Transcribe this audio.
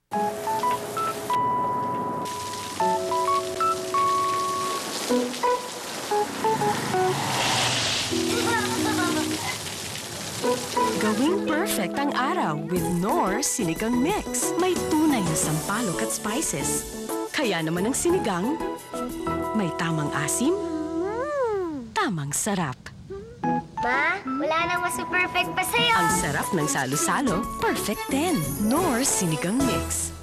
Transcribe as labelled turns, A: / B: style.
A: Gawing perfect ang araw with Knorr Sinigang Mix. May tunay na sampalok at spices. Kaya naman ang sinigang, may tamang asim, tamang sarap.
B: Ma, wala nang mas perfect pa sa'yo.
A: Ang sarap ng salo-salo, perfect din. Knorr Sinigang Mix.